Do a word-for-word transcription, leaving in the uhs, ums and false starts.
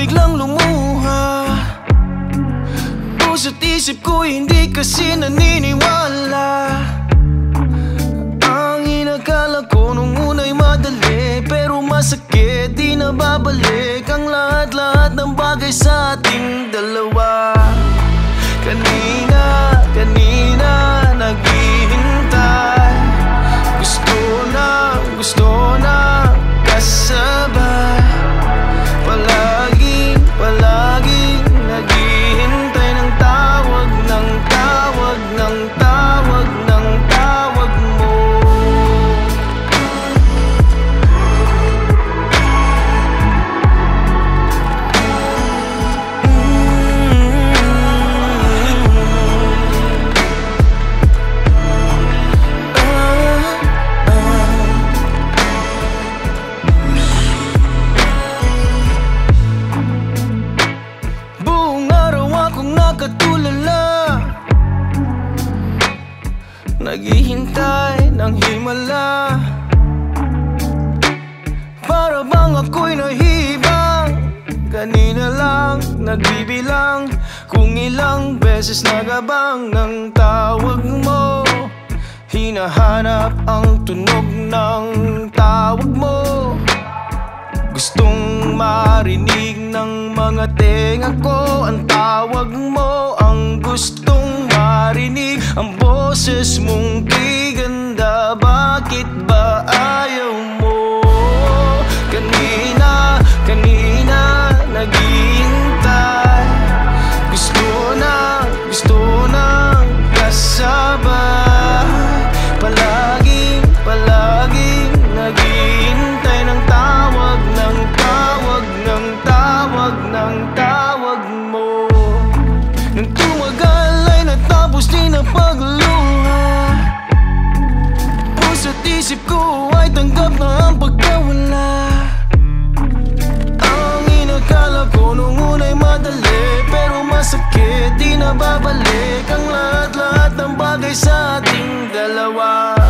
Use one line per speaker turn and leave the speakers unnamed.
biglang lumuha. Puso't isip ko hindi kasi naniniwala. Ang inakala ko nung una'y madali, pero masakit, di na babalik ang lahat-lahat ng bagay sa ating dalawa. Kanina, kanina, naghihintay. Gusto na, gusto na kasabay. Palaging, palaging naghihintay ng tawag, ng tawag, ng tawag, ng tawag mo. Nakatulala, naghihintay ng himala. Para bang ako'y nahibang. Kanina lang nagbibilang kung ilang beses nagabang ng tawag mo. Hinahanap ang tunog ng tawag mo. Gustong marinig ng mga tenga ko ang tawag mo. Ang gustong marinig ang boses mong di ganda. Bakit ba ayaw mo? Kanina, kanina naghihintay. Gusto na, gusto na kasabay. Palaging, palaging naghihintay ng tawag, ng tawag, ng tawag, ng tawag mo. Nang tumagal ay natapos din ang pagluha. Puso't isip ko ay tanggap na ang pagkawala. Ang inakala ko nung una'y madali, pero masakit, di na babalik ang lahat-lahat ng bagay sa ating dalawa.